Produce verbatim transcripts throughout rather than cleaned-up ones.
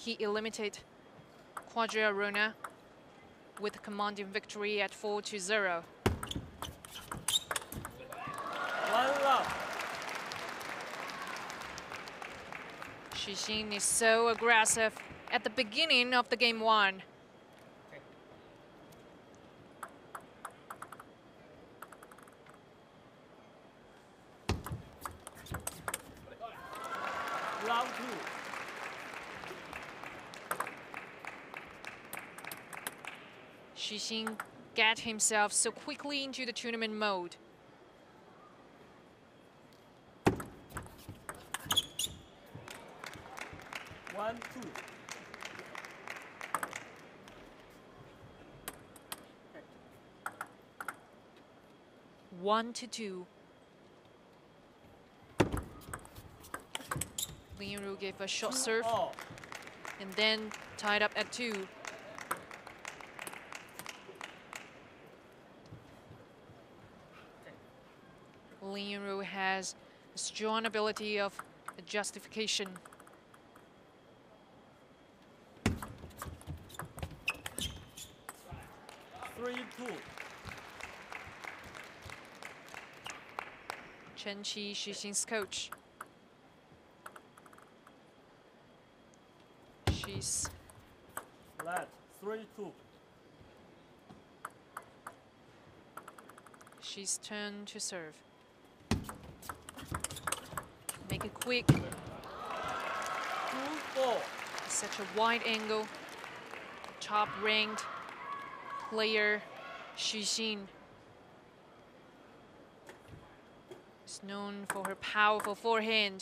he eliminated Quadriarona with a commanding victory at four to zero. One love. Xu Xin is so aggressive at the beginning of the game one. Round two. Xu Xin got himself so quickly into the tournament mode. One, two. One to two. Lin Yunru gave a short Two serve all. and then tied up at two. Lin Yunru has a strong ability of justification. Three, two. Chen Qi, Xu Xin's coach. She's Flat. Three, two. she's turned to serve. Make it quick. Two, four. Such a wide angle. Top ranked player Xu Xin is known for her powerful forehand.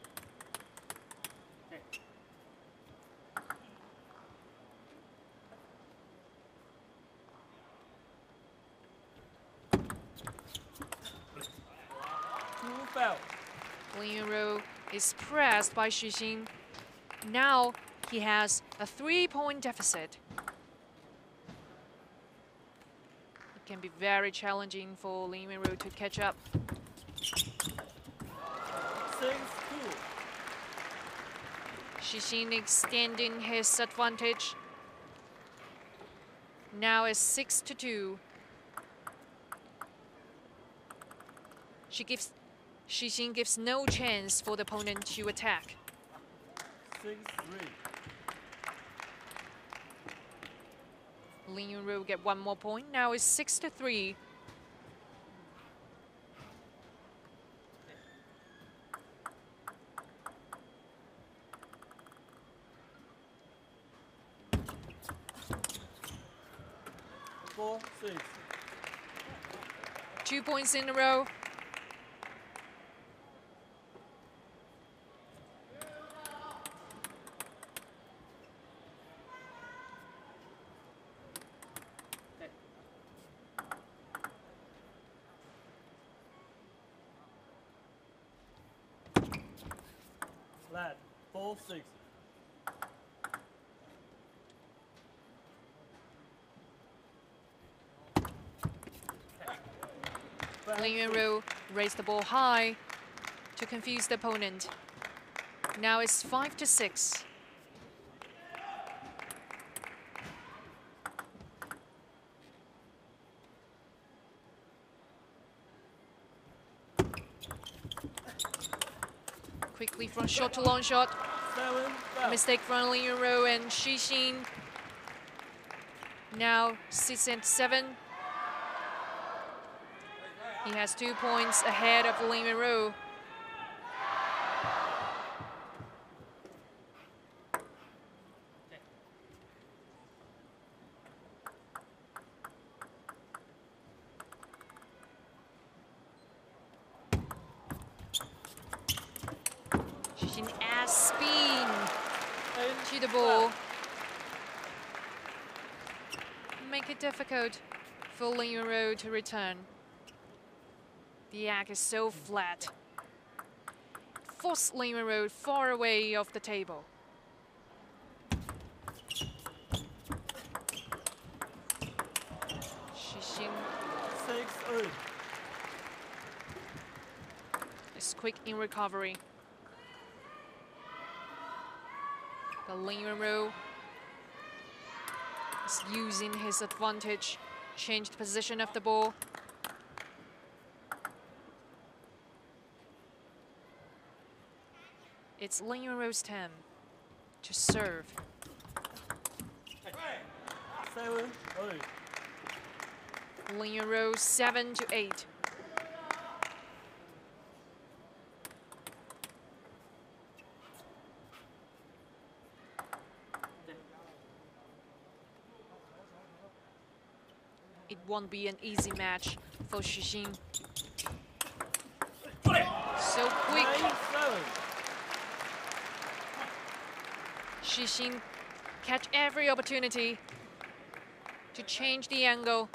Two fell. Lin Yunru is pressed by Xu Xin. Now he has a three-point deficit. It can be very challenging for Lin Yunru to catch up. Six, two. Xu Xin extending his advantage. Now it's six to two. She gives, Xu Xin gives no chance for the opponent to attack. Six, three. Lin Yunru will get one more point. Now it's six to three. Four, six. Two points in a row. Flat. Four, six. Lin Yunru raised the ball high to confuse the opponent. Now it's five to six. Quickly from short to long shot. Seven, A fell. mistake from Lin Yunru and Xu Xin. Now six and seven. He has two points ahead of Lin Yunru. Xu Xin adds spin Eight, to the ball. Make it difficult for Lin Yunru to return. The act is so flat. Force Lin Yunru far away off the table. Xu Xin six, eight. is quick in recovery. The But Lin Yunru is using his advantage, changed position of the ball. It's Lin Yunru's turn to serve. seven eight. Lin Yunru seven to eight. It won't be an easy match for Xu Xin. So quick. nine seven. Xu Xin catch every opportunity to change the angle.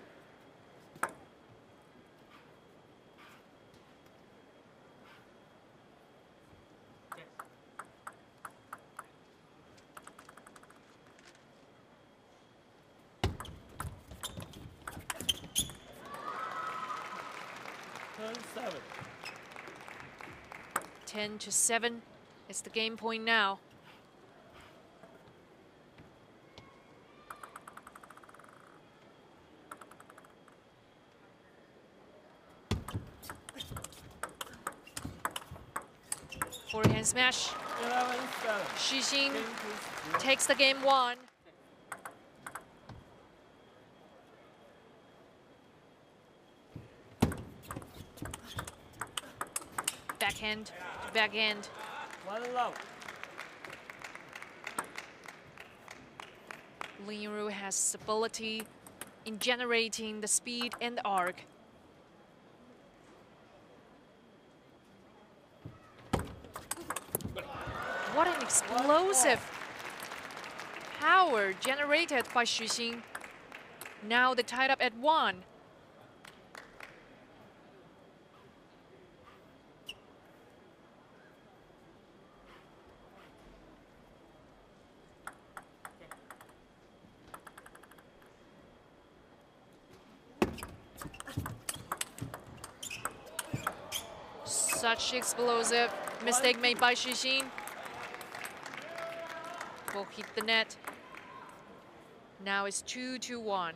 ten seven. ten to seven is the game point now. Forehand smash. eleven seven. Xu Xin Game to zero. takes the game one. Backhand to backhand. One love. Lin Yunru has ability in generating the speed and the arc. What an explosive power generated by Xu Xin. Now they tied up at one. Such explosive mistake made by Xu Xin. Will hit the net. Now it's two to one.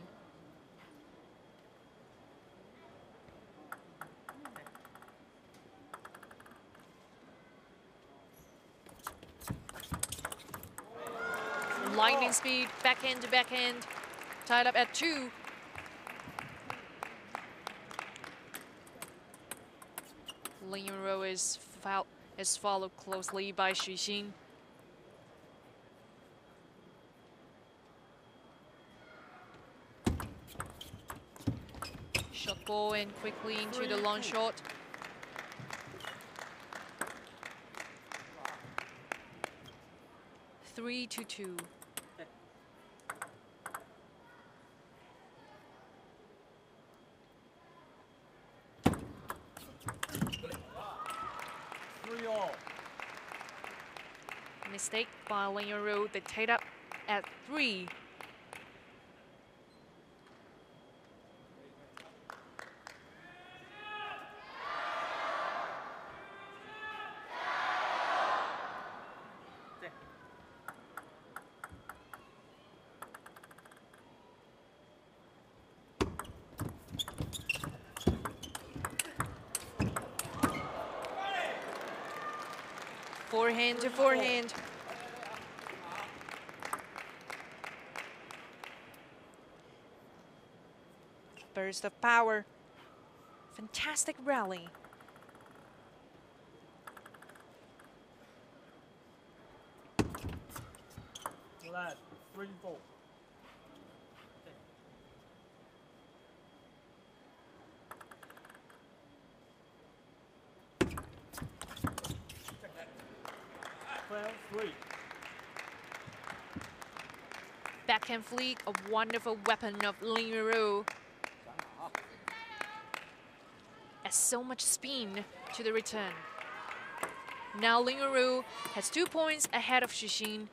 Lightning speed, backhand to backhand, tied up at two. Lin Yunru is, fol is followed closely by Xu Xin. Shot ball and quickly into the long shot. Three to two. Three all. Mistake by Lin Yunru. They tied up at three. Forehand to forehand. Burst of power. Fantastic rally. Lad. Three four. twelve three. Backhand flick, a wonderful weapon of Lin Yunru. Adds so much spin to the return. Now Lin Yunru has two points ahead of Xu Xin.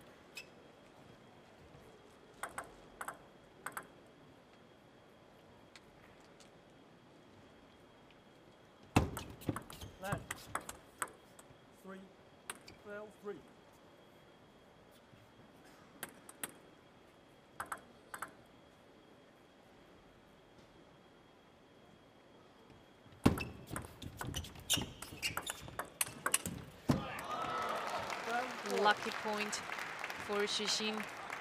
Lad. Three. twelve three. lucky point for Xixin.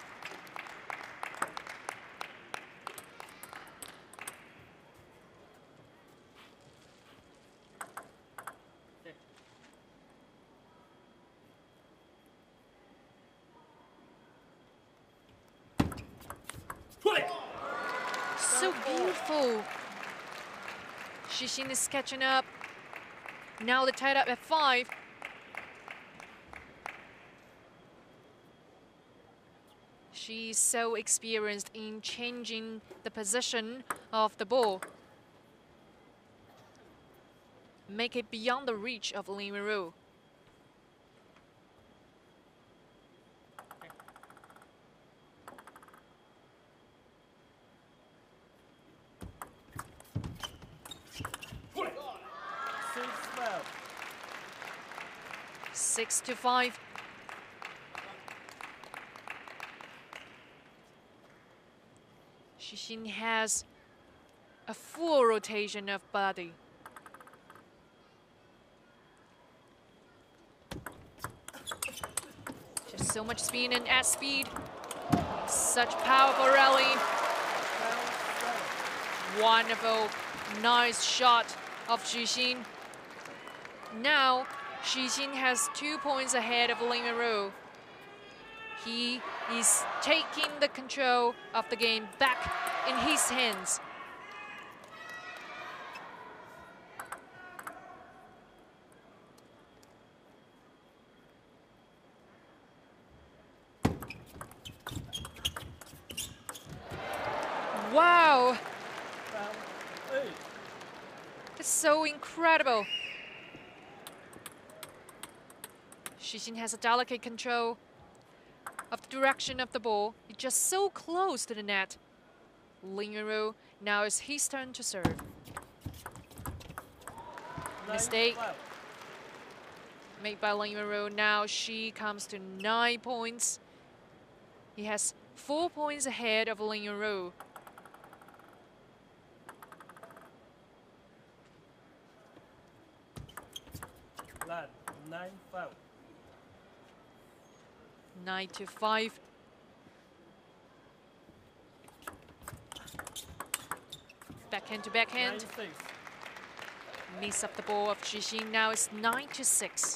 So beautiful. Xixin is catching up. Now they're tied up at five. She's so experienced in changing the position of the ball. Make it beyond the reach of Lin Yunru. Six to five. Xixin has a full rotation of body. Just so much speed and at speed. Such powerful rally. Wonderful, nice shot of Xixin. Now, Xixin has two points ahead of Lin Yunru. He is taking the control of the game back in his hands. Wow! It's so incredible. Xixin has a delicate control of the direction of the ball. It's just so close to the net. Lin Yunru, now it's his turn to serve. Mistake made by Lin Yunru. Now she comes to nine points. He has four points ahead of Lin Yunru. Nine five. Nine to five. Backhand to backhand. Miss up the ball of Xixin. Now it's nine to six.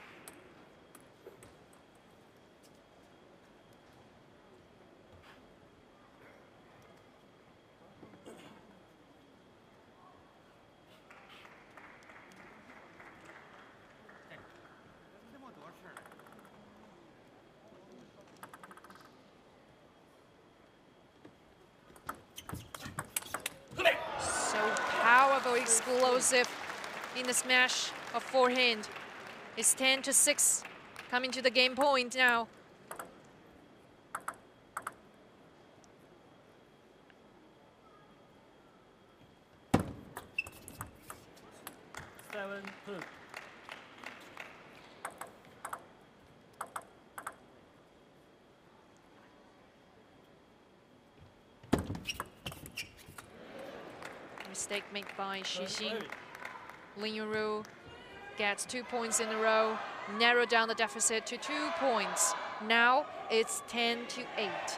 Explosive in the smash of forehand. It's ten to six, coming to the game point now. Seven two. Mistake made by Xixin. Lin Yunru gets two points in a row, narrow down the deficit to two points. Now it's ten to eight.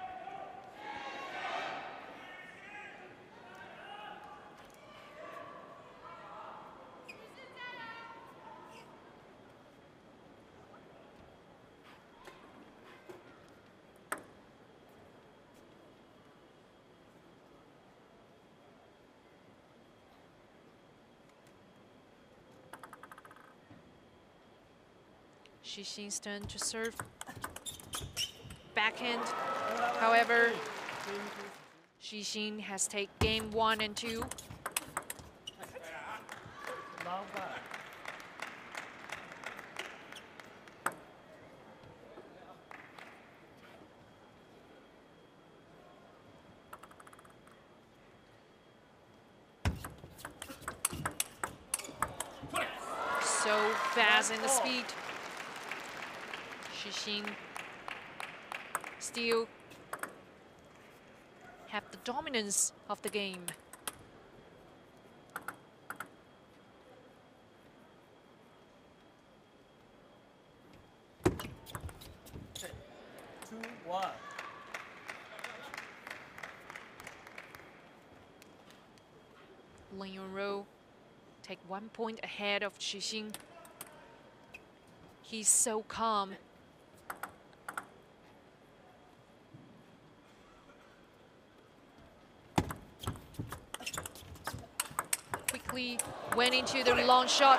Xixin's turn to serve. Backhand. However, Xixin has taken game one and two. So fast in the speed. Xixin still have the dominance of the game. one. Lin Yunro take one point ahead of Xixing. He's so calm. Quickly went into the long shot,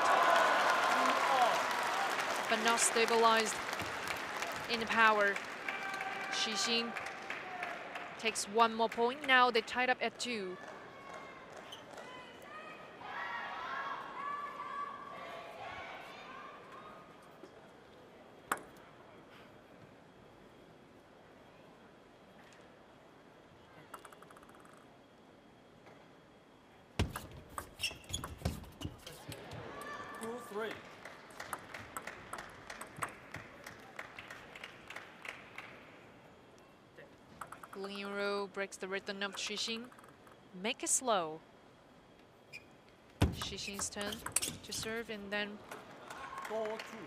but not stabilized in the power. Xixing takes one more point. Now they tied up at two. Two, three. Lin Yunro breaks the rhythm of Xixing. Make it slow. Xixing's turn to serve, and then Four, two.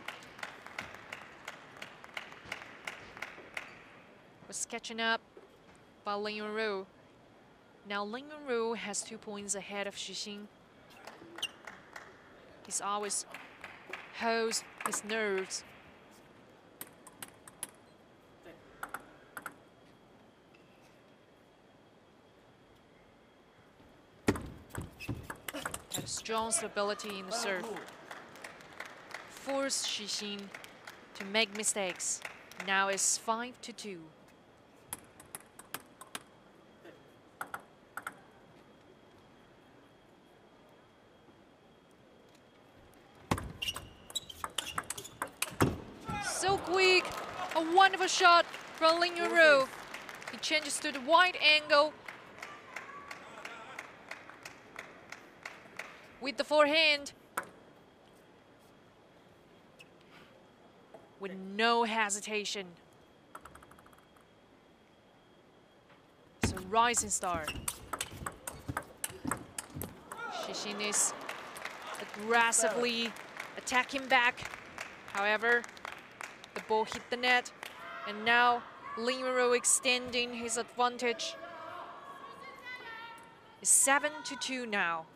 was catching up by Lin Yunro. Now Lin Yunro has two points ahead of Xixing. He's always holds his nerves. Had strong stability in the serve. Force Xixing to make mistakes. Now it's five to two. So quick, a wonderful shot from Lin Yunro. He changes to the wide angle with the forehand. With no hesitation. It's a rising star. Xixing is aggressively attacking back. However, the ball hit the net, and now Lin Yunro extending his advantage. It's seven to two now.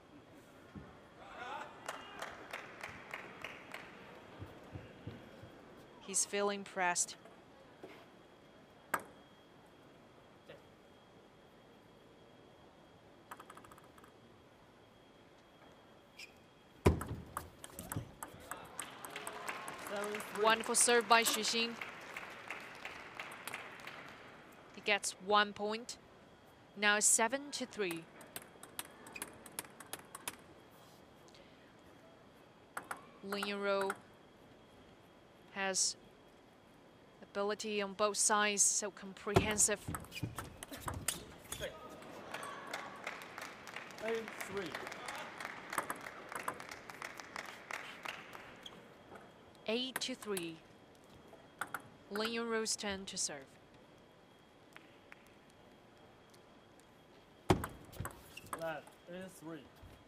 He's feeling pressed. Seven, three. Wonderful serve by Xixing. He gets one point. Now it's seven to three. Lin Yunro has ability on both sides, so comprehensive. Eight, three. Eight to three. Lin Yunro's turn to serve. Flat. Eight, three.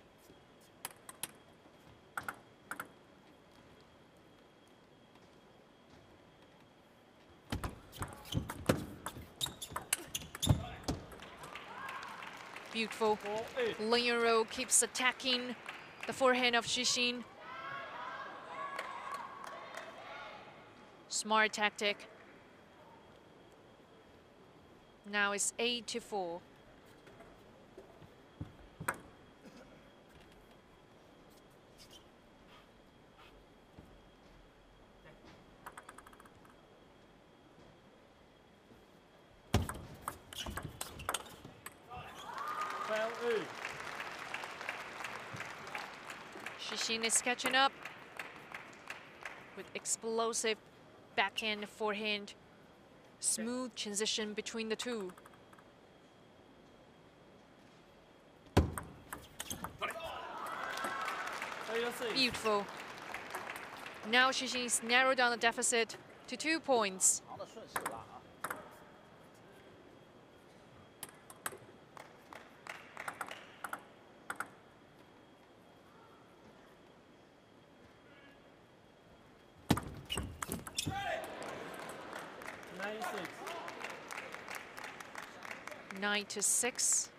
Beautiful. Four, eight. Lin Yunro keeps attacking the forehand of Xixing. Smart tactic. Now it's eight to four. Five, eight. Xixing is catching up with explosive backhand, forehand, smooth transition between the two. Eight, six. Beautiful. Now Xixing is narrowed down the deficit to two points. 扛得顺势了啊！ Nine, nine six. Nine to six.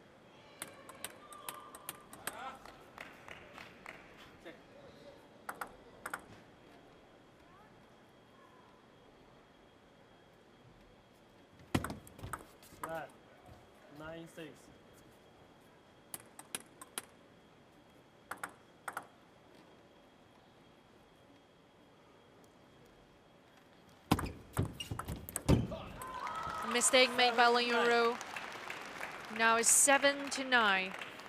Flat. nine six. Mistake made by Lin Yunru. Now it's seven to nine.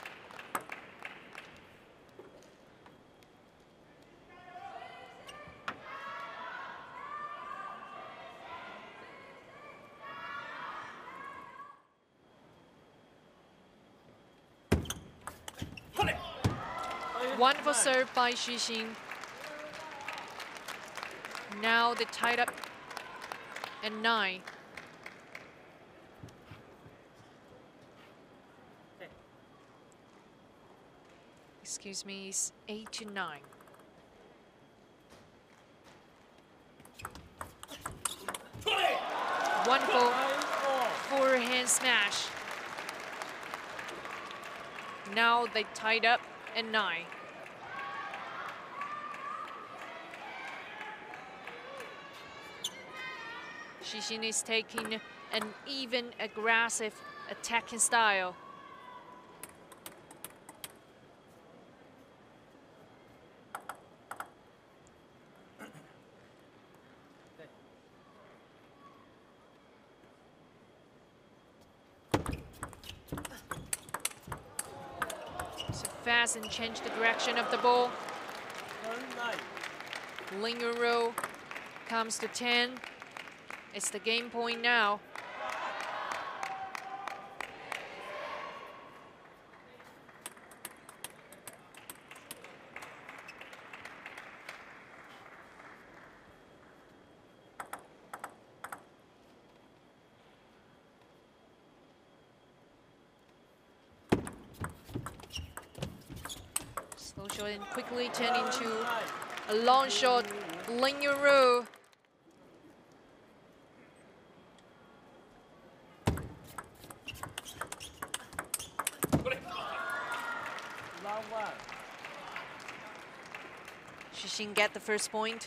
Wonderful serve by Xu Xin. Now they tied up at nine. Excuse me, it's eight to nine. Wonderful forehand smash. Now they tied up at nine. Xu Xin is taking an even aggressive attacking style. So fast and change the direction of the ball. Lin Yunru comes to ten. It's the game point now. Slow shot and quickly turn into a long shot. Lin Yunru. Xu Xin get the first point.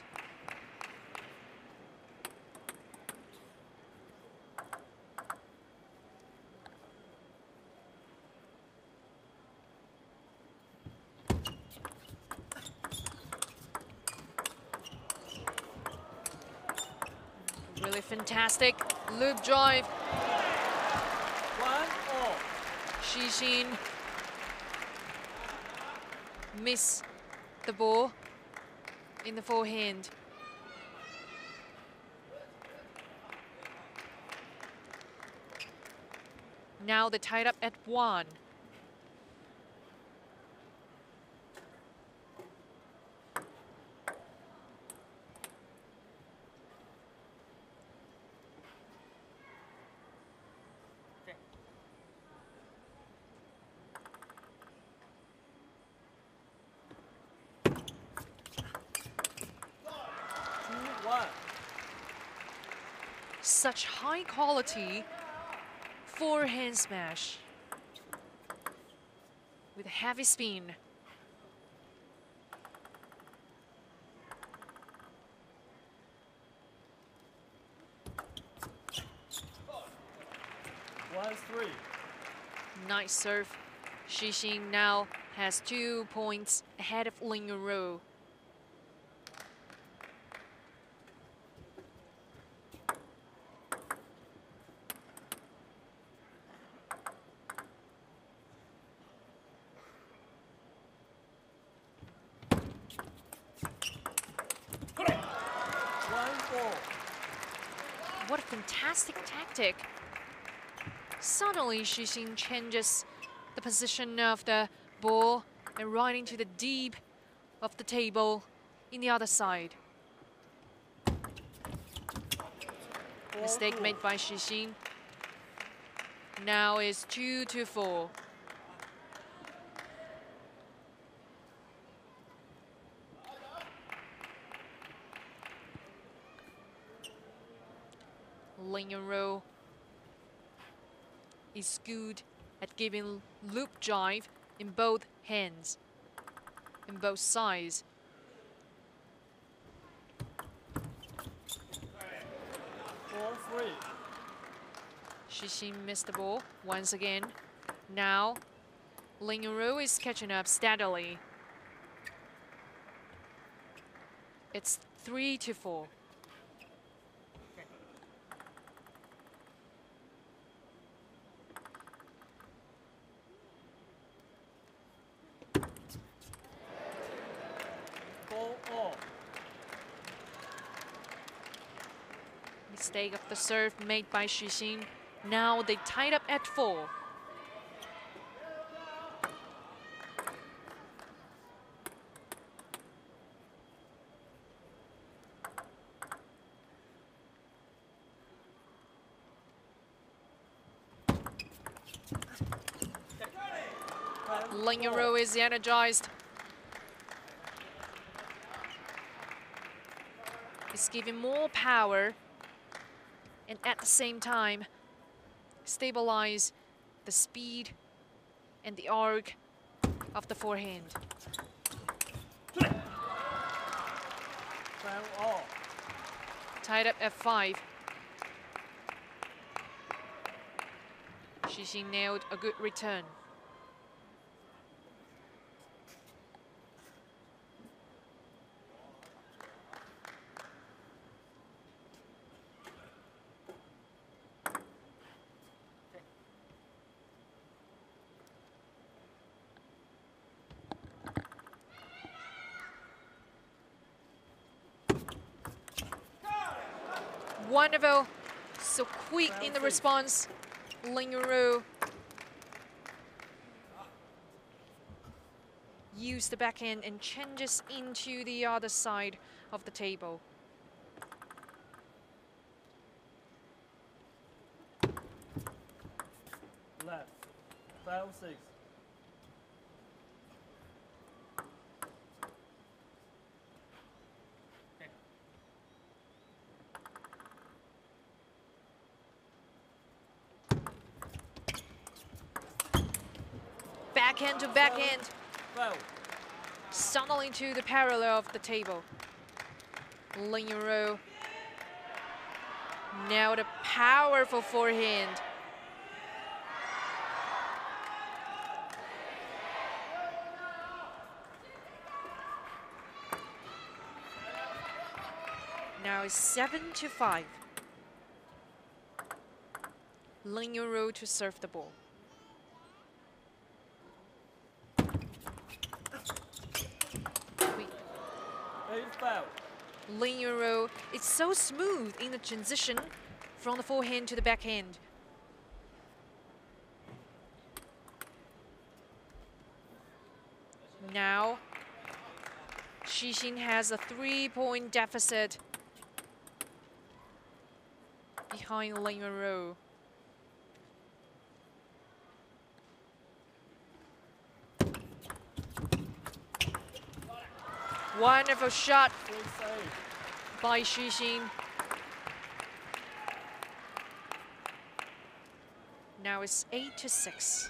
Really fantastic loop drive. One all. Xu Xin miss the ball in the forehand. Now they're tied up at one. Such high quality forehand smash with a heavy spin. One three. Nice serve. Xu Xin now has two points ahead of Lin Yunru. What a fantastic tactic. Suddenly, Xu Xin changes the position of the ball and right into the deep of the table in the other side. Mistake made by Xu Xin. Now it's two to four. Lin Yunro is good at giving loop drive in both hands, in both sides. Four, three. Xu Xin missed the ball once again. Now, Lin Yunro is catching up steadily. It's three to four. Ball off. Mistake of the serve made by Xu Xin. Now they tied up at four. Lin Yunro is energized. He's giving more power and at the same time stabilize the speed and the arc of the forehand. Foul off. Tied up at five. Xu Xin nailed a good return. Wonderful, so quick in the response. Lin Yunro use the backhand and changes into the other side of the table. Left. Foul six. Backhand to backhand, Foul. suddenly to the parallel of the table. Lin Yunro nailed a powerful forehand. Now it's seven to five. Lin Yunro to serve the ball. Eight foul. Lin Yunro, it's so smooth in the transition from the forehand to the backhand. Now, Xu Xin has a three-point deficit behind Lin Yunro. Wonderful shot Three save. by Xu Xin. Now it's eight to six.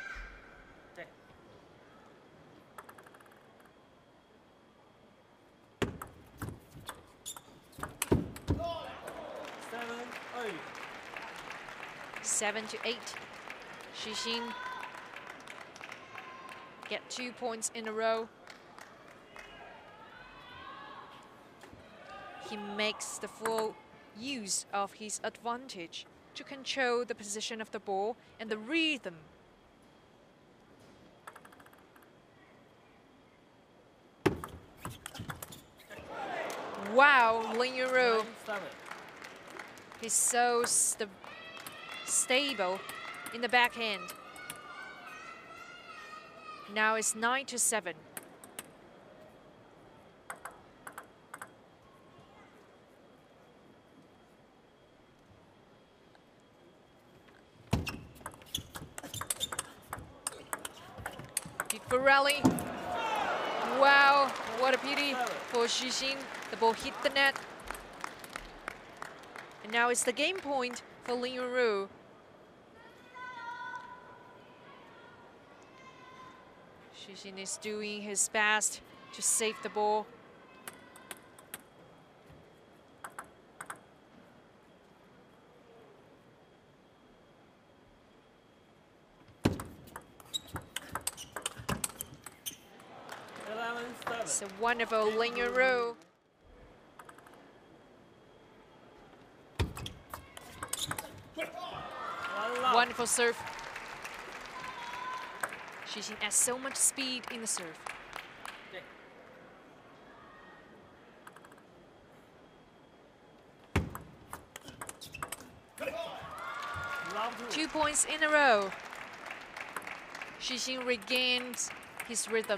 Seven, eight. Seven to eight. Xu Xin get two points in a row. He makes the full use of his advantage to control the position of the ball and the rhythm. Wow, Lin Yunro, Nine, seven. he's so st stable in the backhand. Now it's nine to seven. Beautiful rally. Wow, what a pity for Xu Xin. The ball hit the net. And Now it's the game point for Lin Yunru. Xu Xin is doing his best to save the ball. eleven seven. It's a wonderful Lin Yunru. One love. Wonderful serve. Xu Xin has so much speed in the serve. Love two. Two points in a row. Xu Xin regains his rhythm.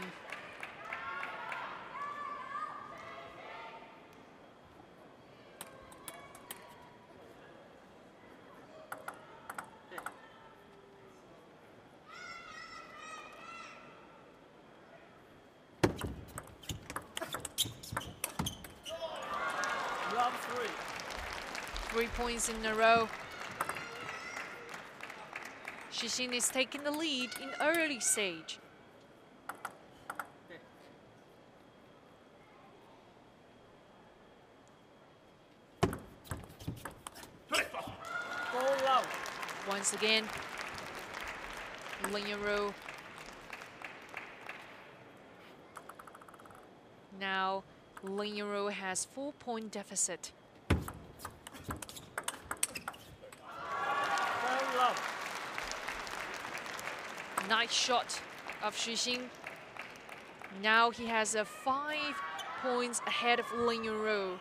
Love three. Three points in a row. Xu Xin is taking the lead in early stage. Four love. Once again, Lin Yunru. Now, Lin Yunru has four-point deficit. Ten love. Nice shot of Xu Xin. Now he has a five points ahead of Lin Yunru.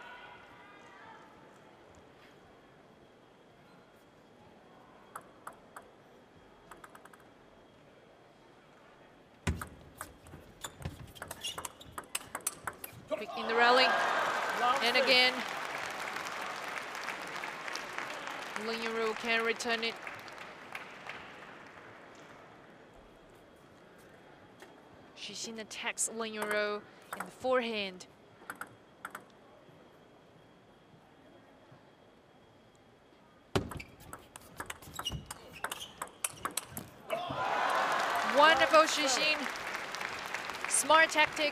Quick in the rally. Love And six. again, Lin Yunru can return it. Xu Xin attacks Lin Yunru in the forehand. Wonderful Xu Xin. Smart tactic.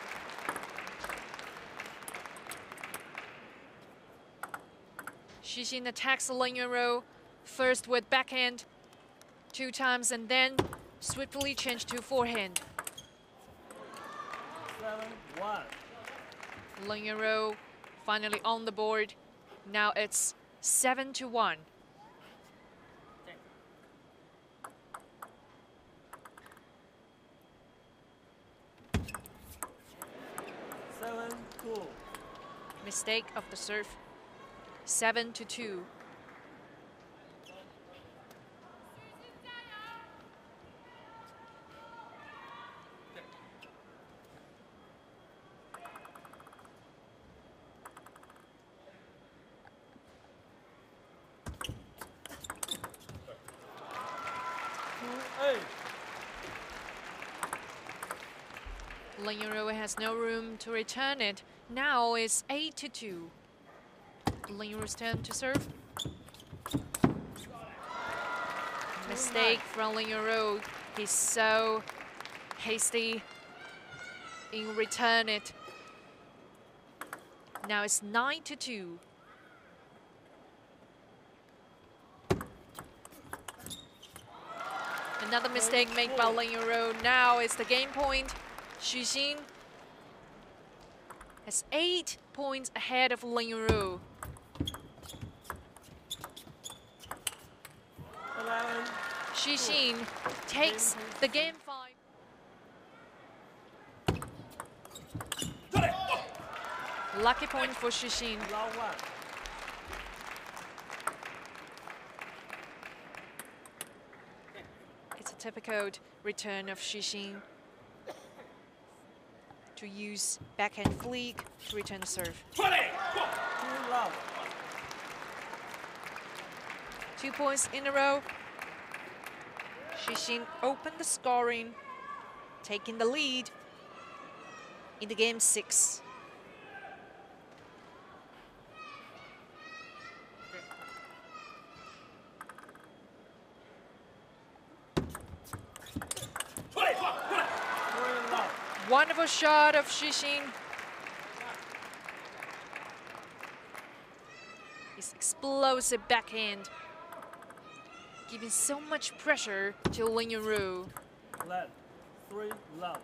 Xu Xin attacks Lin Yunru first with backhand two times and then swiftly change to forehand. Seven one. Lin Yunru finally on the board. Now it's seven to one. Seven two. Mistake of the serve. Seven to two. Two eight. Lin Yunru has no room to return it. Now it's eight to two. Lin Yunru's turn to serve. Mistake from Lin Yunru. He's so hasty in return it. Now it's nine to two. Another mistake made by Lin Yunru. Now it's the game point. Xu Xin has eight points ahead of Lin Yunru. Eleven. Xu Xin takes the game five. Lucky point for Xu Xin. Love one. It's a typical return of Xu Xin to use backhand flick to return the serve. Two love. Two points in a row. Xu Xin opened the scoring, taking the lead in the game six. Wonderful shot of Xixin. His explosive backhand, giving so much pressure to Lin Yunru. Left. Three love.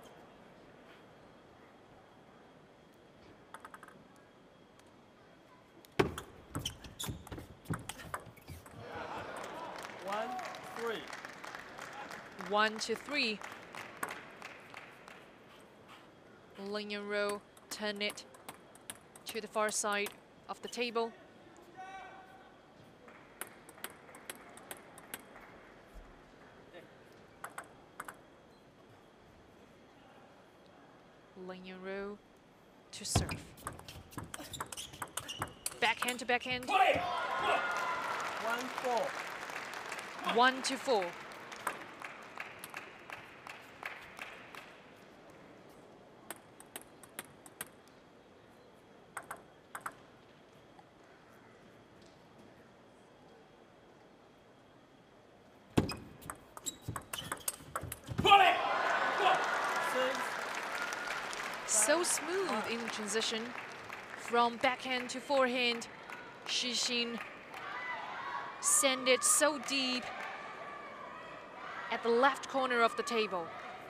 One, three. One to three. Lin Yunru turn it to the far side of the table. Lin Yunru to serve. Backhand to backhand. One, four. One to four. So smooth in transition from backhand to forehand. Xixin send it so deep at the left corner of the table.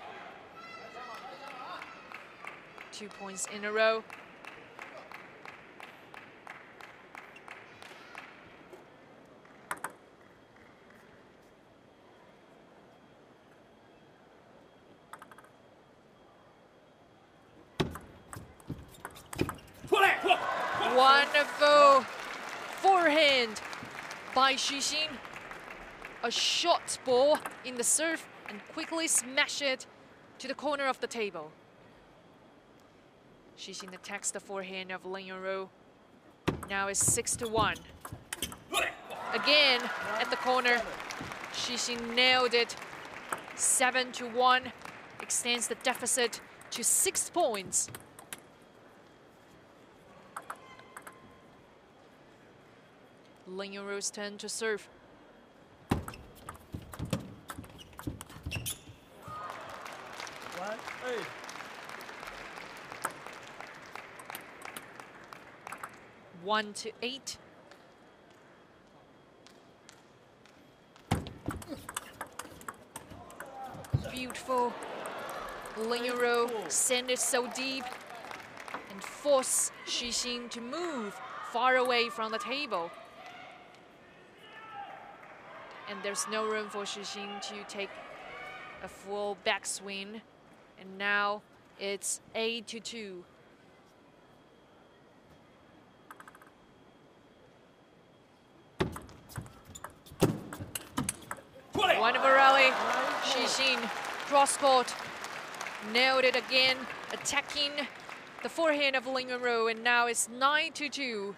Two points in a row. Wonderful forehand by Xixin. A short ball in the serve and quickly smash it to the corner of the table. Xixin attacks the forehand of Lin Yunru. Now it's six to one. Again at the corner, Xixin nailed it. Seven to one, extends the deficit to six points. Lin Yunru's turn to serve. One, eight. One to eight. Beautiful. Lin Yunru send it so deep and force Xixin to move far away from the table. And there's no room for Xixin to take a full backswing. And now it's eight to two. Wonderful rally. Xixin cross court, nailed it again, attacking the forehand of Lin Yunru, and now it's nine to two.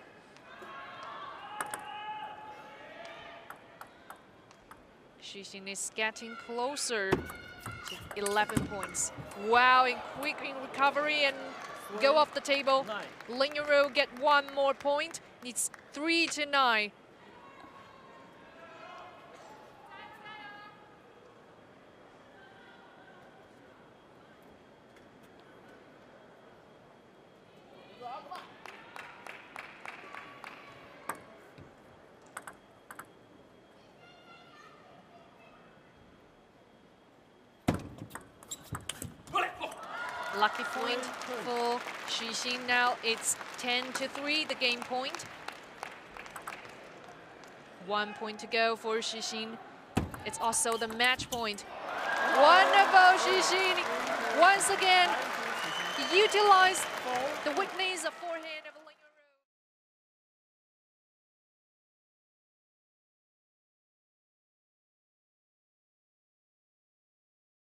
Xixin is getting closer to eleven points. Wow, in quick in recovery and go off the table. Lin Yunru get one more point. It's three to nine. Lucky point for Xixin. Now it's ten to three, the game point. One point to go for Xixin. It's also the match point. Wonderful, Xixin. Once again, he utilized the weakness of forehand.